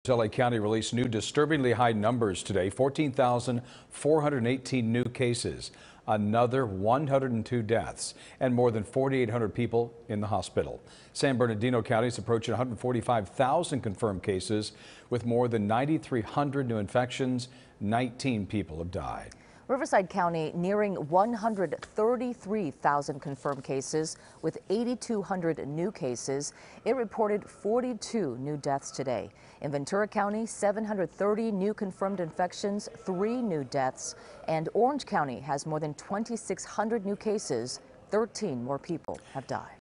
LA County released new disturbingly high numbers today, 14,418 new cases, another 102 deaths, and more than 4,800 people in the hospital. San Bernardino County is approaching 145,000 confirmed cases with more than 9,300 new infections. 19 people have died. Riverside County nearing 133,000 confirmed cases with 8,200 new cases. It reported 42 new deaths today. In Ventura County, 730 new confirmed infections, 3 new deaths. And Orange County has more than 2,600 new cases. 13 more people have died.